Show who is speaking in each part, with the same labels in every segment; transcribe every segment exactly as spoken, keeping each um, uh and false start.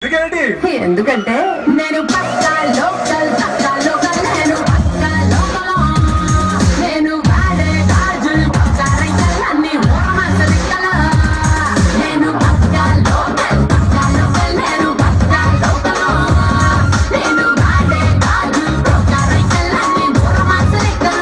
Speaker 1: ఎందుకంటే నేను పక్కా లోకల్ పక్కా లోకల్ నేను పక్కా లోకల్ నేను వాడే గాజులు పక్కా రైకల్ అన్ని ఓరమసలికల నేను పక్కా లోకల్ పక్కా లోకల్ నేను పక్కా లోకల్ నేను వాడే గాజులు పక్కా రైకల్ అన్ని ఓరమసలికల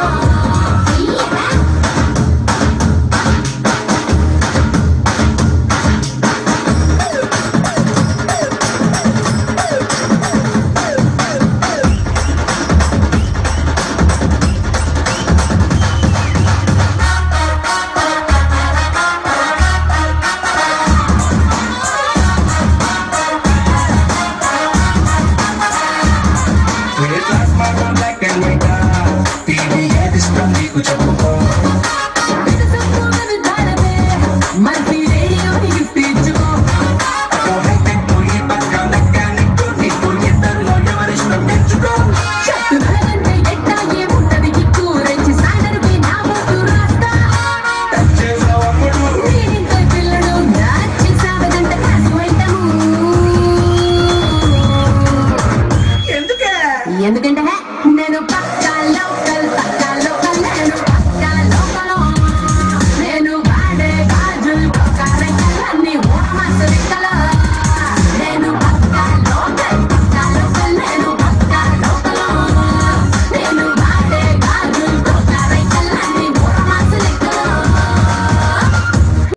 Speaker 1: ఎందుకంటే నేను పక్కా లోకల్